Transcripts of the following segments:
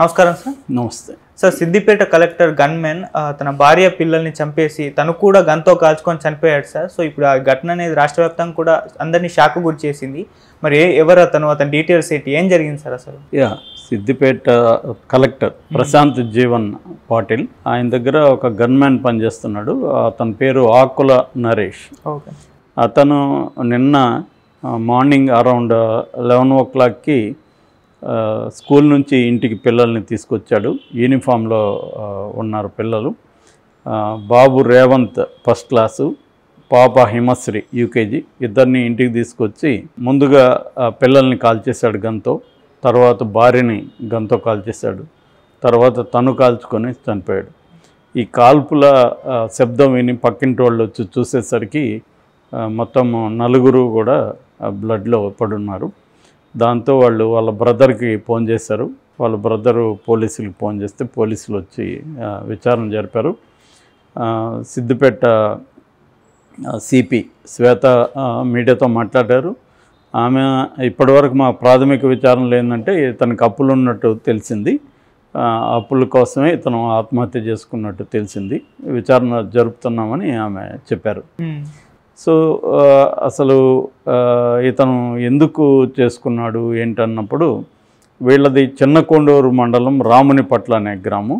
నమస్కారం సార్. నమస్తే sir, Siddipet collector gunmen తన భార్య పిల్లల్ని చంపేసి తను కూడా గన్తో కాల్చుకొని చనిపోయాడు సార్. సో ఇప్పుడు ఆ ఘటన అనేది రాష్ట్ర వ్యాప్తంగా కూడా అందరినీ షాక్ గురి చేసింది. మరి ఎవరు అతని డీటెయిల్స్ ఏంటి, ఏం జరిగింది సార్ అసలు? సిద్దిపేట కలెక్టర్ ప్రశాంత్ జీవన్ పాటిల్, ఆయన దగ్గర ఒక గన్మ్యాన్ పనిచేస్తున్నాడు. అతని పేరు ఆకుల నరేష్. ఓకే. అతను నిన్న మార్నింగ్ అరౌండ్ 11 o'clockకి స్కూల్ నుంచి ఇంటికి పిల్లల్ని తీసుకొచ్చాడు. యూనిఫామ్లో ఉన్నారు పిల్లలు. బాబు రేవంత్ ఫస్ట్ క్లాసు, పాప హిమశ్రీ యూకేజీ, ఇద్దరిని ఇంటికి తీసుకొచ్చి ముందుగా పిల్లల్ని కాల్చేశాడు గన్తో. తర్వాత భార్యని గన్తో కాల్చేశాడు. తర్వాత తను కాల్చుకొని చనిపోయాడు. ఈ కాల్పుల శబ్దం విని పక్కింటి వాళ్ళు వచ్చి చూసేసరికి మొత్తం 4 కూడా బ్లడ్లో పడున్నారు. దాంతో వాళ్ళు వాళ్ళ బ్రదర్కి ఫోన్ చేశారు. వాళ్ళ బ్రదరు పోలీసులకు ఫోన్ చేస్తే పోలీసులు వచ్చి విచారణ జరిపారు. సిద్దిపేట సిపి శ్వేత మీడియాతో మాట్లాడారు. ఆమె ఇప్పటివరకు మా ప్రాథమిక విచారణలో ఏంటంటే ఇతనికి అప్పులు ఉన్నట్టు తెలిసింది. అప్పుల కోసమే ఇతను ఆత్మహత్య చేసుకున్నట్టు తెలిసింది. విచారణ జరుపుతున్నామని ఆమె చెప్పారు. సో అసలు ఇతను ఎందుకు చేసుకున్నాడు ఏంటన్నప్పుడు, వీళ్ళది చిన్నకొండూరు మండలం రామునిపట్ల అనే గ్రామం.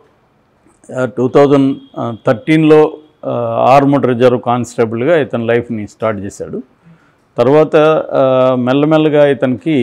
2013లో ఆర్మడ్ రిజర్వ్ కానిస్టేబుల్గా ఇతని లైఫ్ని స్టార్ట్ చేశాడు. తర్వాత మెల్లమెల్లగా ఇతనికి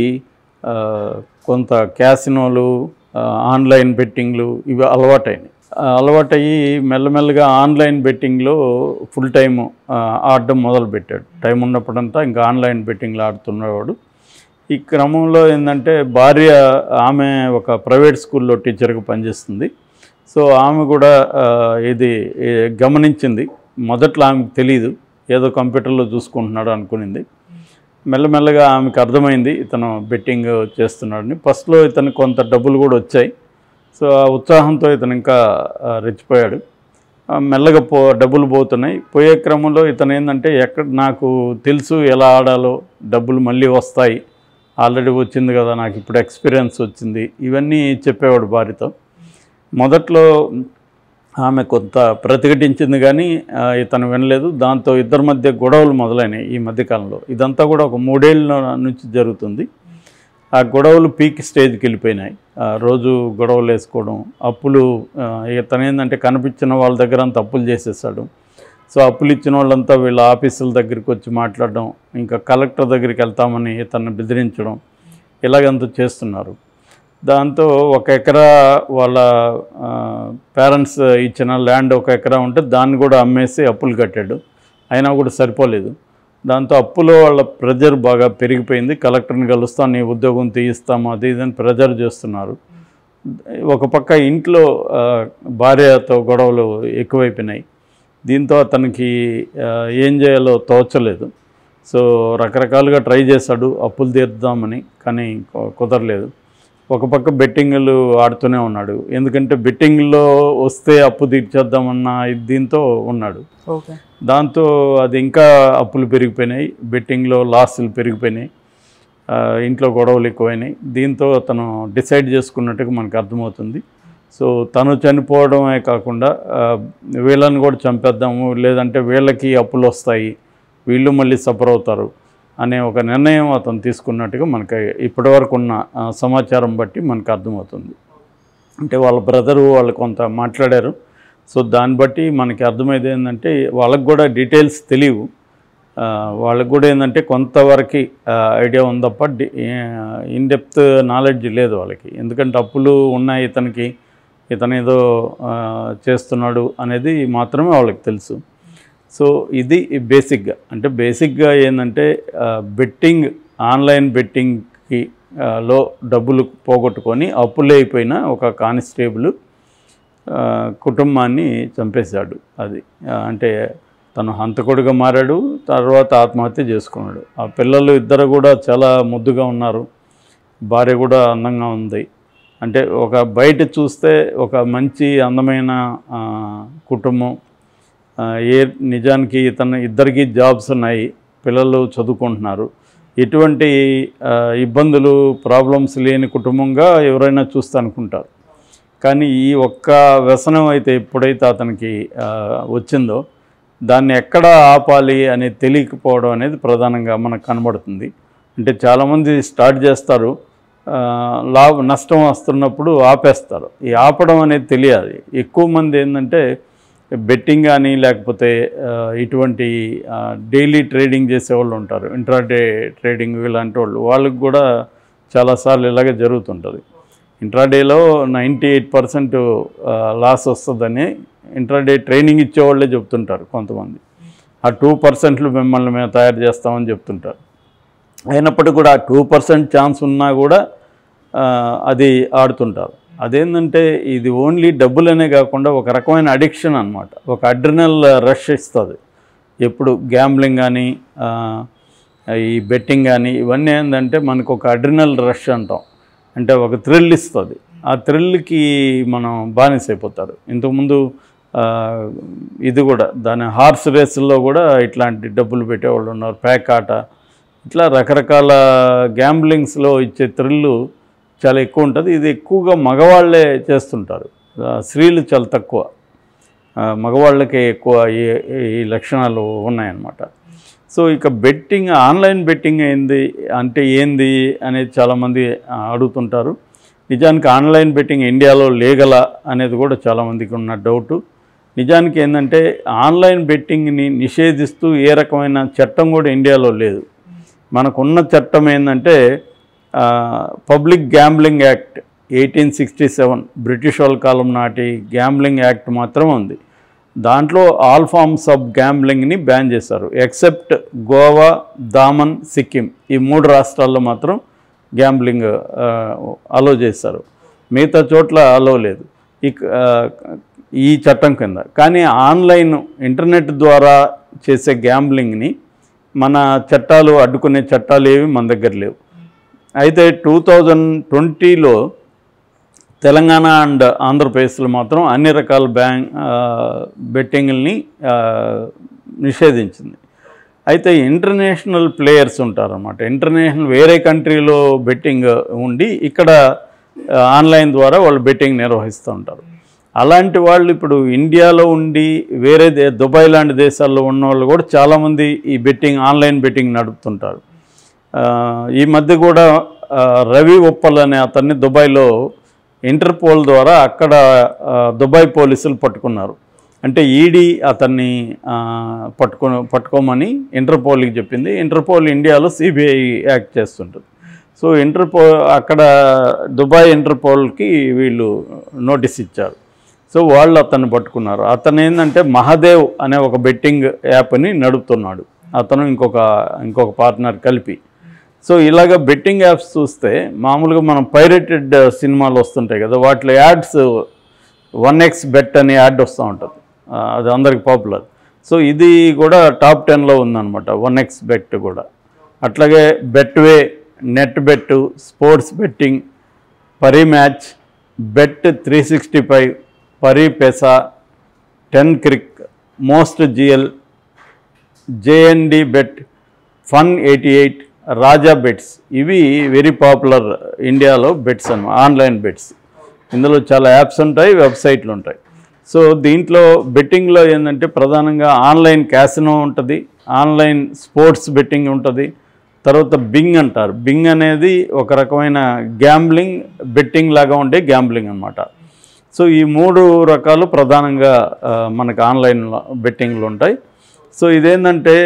కొంత క్యాసినోలు, ఆన్లైన్ బెట్టింగ్లు ఇవి అలవాటయ్యి మెల్లమెల్లగా ఆన్లైన్ బెట్టింగ్లో ఫుల్ టైం ఆడడం మొదలుపెట్టాడు. టైం ఉన్నప్పుడంతా ఇంకా ఆన్లైన్ బెట్టింగ్లో ఆడుతున్నవాడు. ఈ క్రమంలో ఏంటంటే భార్య, ఆమె ఒక ప్రైవేట్ స్కూల్లో టీచర్గా పనిచేస్తుంది. సో ఆమె కూడా ఇది గమనించింది. మొదట్లో ఆమెకు తెలియదు, ఏదో కంప్యూటర్లో చూసుకుంటున్నాడు అనుకునింది. మెల్లమెల్లగా ఆమెకు అర్థమైంది ఇతను బెట్టింగ్ చేస్తున్నాడని. ఫస్ట్లో ఇతను కొంత డబ్బులు కూడా వచ్చాయి. సో ఆ ఉత్సాహంతో ఇతను ఇంకా రెచ్చిపోయాడు. మెల్లగా డబ్బులు పోతున్నాయి. పోయే క్రమంలో ఇతను ఏంటంటే నాకు తెలుసు ఎలా ఆడాలో, డబ్బులు మళ్ళీ వస్తాయి, ఆల్రెడీ వచ్చింది కదా, నాకు ఇప్పుడు ఎక్స్పీరియన్స్ వచ్చింది, ఇవన్నీ చెప్పేవాడు భార్యతో. మొదట్లో ఆమె కొంత ప్రతిఘటించింది కానీ ఇతను వినలేదు. దాంతో ఇద్దరి మధ్య గొడవలు మొదలైనాయి ఈ మధ్యకాలంలో. ఇదంతా కూడా ఒక 3 ఏళ్ళ నుంచి జరుగుతుంది. ఆ గొడవలు పీక్ స్టేజ్కి వెళ్ళిపోయినాయి. రోజు గొడవలు వేసుకోవడం, అప్పులు. ఇతను ఏంటంటే కనిపించిన వాళ్ళ దగ్గర అంతా అప్పులు చేసేసాడు. సో అప్పులు ఇచ్చిన వాళ్ళంతా వీళ్ళ ఆఫీసుల దగ్గరికి వచ్చి మాట్లాడడం, ఇంకా కలెక్టర్ దగ్గరికి వెళ్తామని ఇతన్ని బెదిరించడం, ఇలాగంతా చేస్తున్నారు. దాంతో 1 ఎకరా వాళ్ళ పేరెంట్స్ ఇచ్చిన ల్యాండ్ 1 ఎకరా ఉంటే దాన్ని కూడా అమ్మేసి అప్పులు కట్టాడు. అయినా కూడా సరిపోలేదు. దాంతో అప్పులో వాళ్ళ ప్రెజర్ బాగా పెరిగిపోయింది. కలెక్టర్ని కలుస్తాం, నీ ఉద్యోగం తీయిస్తాము, అది ఇదని ప్రెజర్ చేస్తున్నారు. ఒక పక్క ఇంట్లో భార్యతో గొడవలు ఎక్కువైపోయినాయి. దీంతో అతనికి ఏం చేయాలో తోచలేదు. సో రకరకాలుగా ట్రై చేశాడు అప్పులు తీర్దామని, కానీ కుదరలేదు. ఒక పక్క బెట్టింగ్లు ఆడుతూనే ఉన్నాడు. ఎందుకంటే బెట్టింగ్లో వస్తే అప్పు తీర్చేద్దామన్న దీంతో ఉన్నాడు. ఓకే. దాంతో అది ఇంకా అప్పులు పెరిగిపోయినాయి, బెట్టింగ్లో లాసులు పెరిగిపోయినాయి, ఇంట్లో గొడవలు ఎక్కువైనాయి. దీంతో అతను డిసైడ్ చేసుకున్నట్టుగా మనకు అర్థమవుతుంది. సో తను చనిపోవడమే కాకుండా వీళ్ళని కూడా చంపేద్దాము, లేదంటే వీళ్ళకి అప్పులు వస్తాయి, వీళ్ళు మళ్ళీ సఫర్ అవుతారు అనే ఒక నిర్ణయం అతను తీసుకున్నట్టుగా మనకి ఇప్పటివరకు ఉన్న సమాచారం బట్టి మనకు అర్థమవుతుంది. అంటే వాళ్ళ బ్రదరు వాళ్ళు కొంత మాట్లాడారు. సో దాన్ని బట్టి మనకి అర్థమైంది ఏంటంటే వాళ్ళకు కూడా డీటెయిల్స్ తెలియవు. వాళ్ళకు కూడా ఏంటంటే కొంతవరకు ఐడియా ఉంది తప్ప ఇన్డెప్త్ నాలెడ్జ్ లేదు వాళ్ళకి. ఎందుకంటే అప్పులు ఉన్నాయి ఇతనికి, ఇతను ఏదో చేస్తున్నాడు అనేది మాత్రమే వాళ్ళకి తెలుసు. సో ఇది బేసిక్గా, అంటే బేసిక్గా ఏంటంటే బెట్టింగ్, ఆన్లైన్ బెట్టింగ్కి లో డబ్బులు పోగొట్టుకొని అప్పులైపోయిన ఒక కానిస్టేబుల్ కుటుంబాన్ని చంపేశాడు. అది అంటే తను హంతకుడిగా మారాడు, తర్వాత ఆత్మహత్య చేసుకున్నాడు. ఆ పిల్లలు ఇద్దరు కూడా చాలా ముద్దుగా ఉన్నారు, భార్య కూడా అందంగా ఉంది. అంటే ఒక బయట చూస్తే ఒక మంచి అందమైన కుటుంబం. నిజానికి ఇద్దరికి జాబ్స్ ఉన్నాయి, పిల్లలు చదువుకుంటున్నారు. ఎటువంటి ఇబ్బందులు ప్రాబ్లమ్స్ లేని కుటుంబంగా ఎవరైనా చూస్తూ అనుకుంటారు. కానీ ఈ ఒక్క వ్యసనం అయితే ఎప్పుడైతే అతనికి వచ్చిందో దాన్ని ఎక్కడ ఆపాలి అనేది తెలియకపోవడం అనేది ప్రధానంగా మనకు కనబడుతుంది. అంటే చాలామంది స్టార్ట్ చేస్తారు, నష్టం వస్తున్నప్పుడు ఆపేస్తారు. ఈ ఆపడం అనేది తెలియాలి. ఎక్కువ మంది ఏంటంటే బెట్టింగ్ కానీ లేకపోతే ఇటువంటి డైలీ ట్రేడింగ్ చేసేవాళ్ళు ఉంటారు, ఇంట్రాడే ట్రేడింగ్ ఇలాంటి వాళ్ళకి కూడా చాలాసార్లు ఇలాగే జరుగుతుంటుంది. ఇంట్రాడేలో 98% లాస్ వస్తుందని ఇంట్రాడే ట్రైనింగ్ ఇచ్చేవాళ్ళే చెప్తుంటారు కొంతమంది. ఆ 2% మిమ్మల్ని మేము తయారు చేస్తామని చెప్తుంటారు. అయినప్పటికీ కూడా 2% ఛాన్స్ ఉన్నా కూడా అది ఆడుతుంటారు. అదేంటంటే ఇది ఓన్లీ డబ్బులనే కాకుండా ఒక రకమైన అడిక్షన్ అన్నమాట. ఒక అడ్రినల్ రష్ ఇస్తుంది. ఎప్పుడు గ్యాంబ్లింగ్ కానీ ఈ బెట్టింగ్ కానీ ఇవన్నీ ఏంటంటే మనకు ఒక అడ్రినల్ రష్ అంటాం. అంటే ఒక థ్రిల్ ఇస్తుంది. ఆ థ్రిల్కి మనం బానిసైపోతారు. ఇంతకుముందు ఇది కూడా దాని హార్స్ రేసుల్లో కూడా ఇట్లాంటి డబ్బులు పెట్టేవాళ్ళు ఉన్నారు, ప్యాక్ ఆట, ఇట్లా రకరకాల గ్యాంబ్లింగ్స్లో ఇచ్చే థ్రిల్లు చాలా ఎక్కువ ఉంటుంది. ఇది ఎక్కువగా మగవాళ్ళే చేస్తుంటారు, స్త్రీలు చాలా తక్కువ. మగవాళ్ళకే ఎక్కువ ఈ లక్షణాలు ఉన్నాయన్నమాట. సో ఇక బెట్టింగ్, ఆన్లైన్ బెట్టింగ్ ఏంది అనేది చాలామంది అడుగుతుంటారు. నిజానికి ఆన్లైన్ బెట్టింగ్ ఇండియాలో లీగలా అనేది కూడా చాలామందికి ఉన్న డౌటు. నిజానికి ఏంటంటే ఆన్లైన్ బెట్టింగ్ని నిషేధిస్తూ ఏ రకమైన చట్టం కూడా ఇండియాలో లేదు. మనకున్న చట్టం ఏంటంటే పబ్లిక్ గ్యాంబ్లింగ్ యాక్ట్ 1867 బ్రిటిష్ వాళ్ళ కాలం నాటి గ్యాంబ్లింగ్ యాక్ట్ మాత్రం ఉంది. దాంట్లో ఆల్ ఫార్మ్స్ ఆఫ్ గ్యాంబ్లింగ్ని బ్యాన్ చేశారు. ఎక్సెప్ట్ గోవా, దామన్, సిక్కిం ఈ 3 రాష్ట్రాల్లో మాత్రం గ్యాంబ్లింగ్ అలో చేశారు. మిగతా చోట్ల అలో లేదు ఈ చట్టం కింద. కానీ ఆన్లైన్ ఇంటర్నెట్ ద్వారా చేసే గ్యాంబ్లింగ్ని మన చట్టాలు అడ్డుకునే చట్టాలు ఏవి మన దగ్గర లేవు. అయితే 2020లో తెలంగాణ అండ్ ఆంధ్రప్రదేశ్లో మాత్రం అన్ని రకాల బెట్టింగ్ని నిషేధించింది. అయితే ఇంటర్నేషనల్ ప్లేయర్స్ ఉంటారన్నమాట. ఇంటర్నేషనల్ వేరే కంట్రీలో బెట్టింగ్ ఉండి ఇక్కడ ఆన్లైన్ ద్వారా వాళ్ళు బెట్టింగ్ నిర్వహిస్తూ ఉంటారు. అలాంటి వాళ్ళు ఇప్పుడు ఇండియాలో ఉండి వేరే దుబాయ్ లాంటి దేశాల్లో ఉన్న వాళ్ళు కూడా చాలామంది ఈ బెట్టింగ్, ఆన్లైన్ బెట్టింగ్ నడుపుతుంటారు. ఈ మధ్య కూడా రవి ఉప్పల్ అనే అతన్ని దుబాయ్లో ఇంటర్పోల్ ద్వారా అక్కడ దుబాయ్ పోలీసులు పట్టుకున్నారు. అంటే ఈడీ అతన్ని పట్టుకోమని ఇంటర్పోల్కి చెప్పింది. ఇంటర్పోల్ ఇండియాలో సిబిఐ యాక్ట్ చేస్తుంటుంది. సో అక్కడ దుబాయ్ ఇంటర్పోల్కి వీళ్ళు నోటీస్ ఇచ్చారు. సో వాళ్ళు అతన్ని పట్టుకున్నారు. అతను ఏంటంటే మహాదేవ్ అనే ఒక బెట్టింగ్ యాప్ని నడుపుతున్నాడు, అతను ఇంకొక పార్ట్నర్ కలిపి. సో ఇలాగ బెట్టింగ్ యాప్స్ చూస్తే మామూలుగా మనం పైరేటెడ్ సినిమాలు వస్తుంటాయి కదా, వాటిలో యాడ్స్ 1x బెట్ అనే యాడ్ వస్తూ ఉంటుంది. అది అందరికి పాపులర్. సో ఇది కూడా టాప్ 10లో ఉందన్నమాట, 1x బెట్ కూడా. అట్లాగే Betway, net bet, sports betting, Parimatch, bet 365, PariPesa, 10 cric, most GL, JND bet, fun 88, Raja bets. ఇవి వెరీ పాపులర్ ఇండియాలో బెట్స్ అన్నమాట, ఆన్లైన్ బెట్స్. ఇందులో చాలా యాప్స్ ఉంటాయి, వెబ్సైట్లు ఉంటాయి. సో దీంట్లో బెట్టింగ్లో ఏంటంటే ప్రధానంగా ఆన్లైన్ క్యాసినో ఉంటుంది, ఆన్లైన్ స్పోర్ట్స్ బెట్టింగ్ ఉంటుంది, తర్వాత బింగ్ అంటారు. బింగ్ అనేది ఒక రకమైన గ్యాంబ్లింగ్, బెట్టింగ్ లాగా ఉండే గ్యాంబ్లింగ్ అన్నమాట. సో ఈ 3 రకాలు ప్రధానంగా మనకు ఆన్లైన్ బెట్టింగ్లు ఉంటాయి. సో ఇదేంటంటే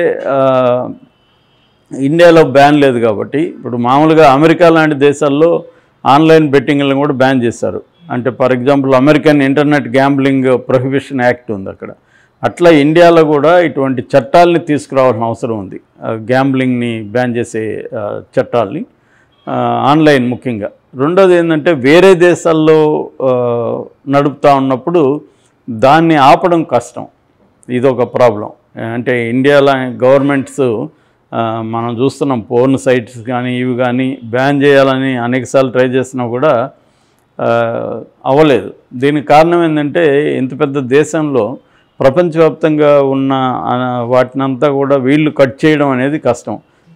ఇండియాలో బ్యాన్ లేదు కాబట్టి, ఇప్పుడు మామూలుగా అమెరికా లాంటి దేశాల్లో ఆన్లైన్ బెట్టింగ్లను కూడా బ్యాన్ చేశారు. అంటే for example American internet gambling prohibition act ఉంది అక్కడ. అట్లా ఇండియాలో కూడా ఇటువంటి చట్టాలని తీసుకురావాల్సిన అవసరం ఉంది, గ్యాంబ్లింగ్ని బ్యాన్ చేసే చట్టాలని, ఆన్లైన్ ముఖ్యంగా. రెండోది ఏంటంటే వేరే దేశాల్లో నడుపుతూ ఉన్నప్పుడు దాన్ని ఆపడం కష్టం, ఇదొక ప్రాబ్లం. అంటే ఇండియాలో గవర్నమెంట్స్ మనం చూస్తున్నాం, పోర్న్ సైట్స్ కానీ ఇవి కానీ బ్యాన్ చేయాలని అనేకసార్లు ట్రై చేసినా కూడా అవ్వలేదు. దీనికి కారణం ఏంటంటే ఇంత పెద్ద దేశంలో ప్రపంచవ్యాప్తంగా ఉన్న వాటినంతా కూడా వీళ్ళు కట్ చేయడం అనేది కష్టం.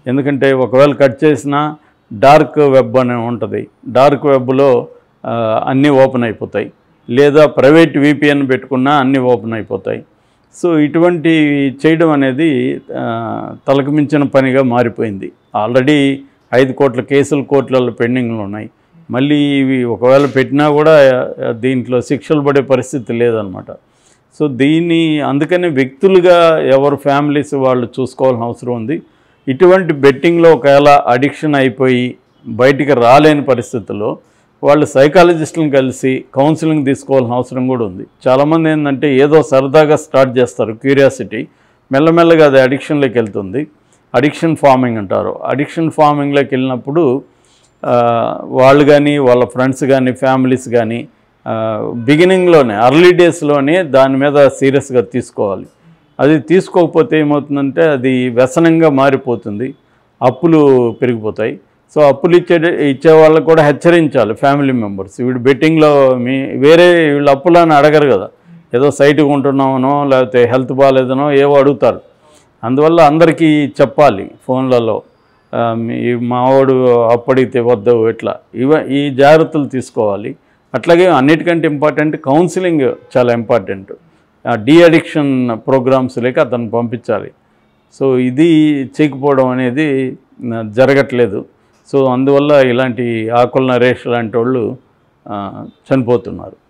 ఎందుకంటే ఒకవేళ కట్ చేసినా డార్క్ వెబ్ అని ఉంటుంది, డార్క్ వెబ్లో అన్నీ ఓపెన్ అయిపోతాయి, లేదా ప్రైవేట్ VPN పెట్టుకున్నా అన్నీ ఓపెన్ అయిపోతాయి. సో ఇటువంటి చేయడం అనేది తలకు మించిన పనిగా మారిపోయింది. ఆల్రెడీ 5 కోట్ల కేసులు కోర్టులలో పెండింగ్లో ఉన్నాయి. మళ్ళీ ఇవి ఒకవేళ పెట్టినా కూడా దీంట్లో శిక్షలు పడే పరిస్థితి లేదనమాట. సో అందుకని వ్యక్తులుగా ఎవరు ఫ్యామిలీస్ వాళ్ళు చూసుకోవాల్సిన అవసరం ఉంది. ఇటువంటి బెట్టింగ్లో ఒకవేళ అడిక్షన్ అయిపోయి బయటికి రాలేని పరిస్థితుల్లో వాళ్ళు సైకాలజిస్టులను కలిసి కౌన్సిలింగ్ తీసుకోవాల్సిన అవసరం కూడా ఉంది. చాలామంది ఏంటంటే ఏదో సరదాగా స్టార్ట్ చేస్తారు, క్యూరియాసిటీ, మెల్లమెల్లగా అది అడిక్షన్లోకి వెళ్తుంది. అడిక్షన్ ఫార్మింగ్ అంటారు. అడిక్షన్ ఫార్మింగ్లోకి వెళ్ళినప్పుడు వాళ్ళు కానీ వాళ్ళ ఫ్రెండ్స్ కానీ ఫ్యామిలీస్ కానీ బిగినింగ్లోనే అర్లీ డేస్లోనే దాని మీద సీరియస్గా తీసుకోవాలి. అది తీసుకోకపోతే ఏమవుతుందంటే అది వ్యసనంగా మారిపోతుంది, అప్పులు పెరిగిపోతాయి. సో అప్పులు ఇచ్చే వాళ్ళకు కూడా హెచ్చరించాలి ఫ్యామిలీ మెంబర్స్. వీడు బెట్టింగ్లో వేరే వీళ్ళు అప్పులని అడగరు కదా, ఏదో సైట్ కొంటున్నామనో లేకపోతే హెల్త్ బాగాలేదనో ఏవో అడుగుతారు. అందువల్ల అందరికీ చెప్పాలి ఫోన్లలో, మావాడు అప్పడిగితే వద్దు, ఇట్లా ఈ జాగ్రత్తలు తీసుకోవాలి. అట్లాగే అన్నిటికంటే ఇంపార్టెంట్ కౌన్సిలింగ్ చాలా ఇంపార్టెంట్. డీ అడిక్షన్ ప్రోగ్రామ్స్ లేక అతను పంపించాలి. సో ఇది చేయకపోవడం అనేది జరగట్లేదు. సో అందువల్ల ఇలాంటి ఆకుల నరేష్ లాంటి వాళ్ళు చనిపోతున్నారు.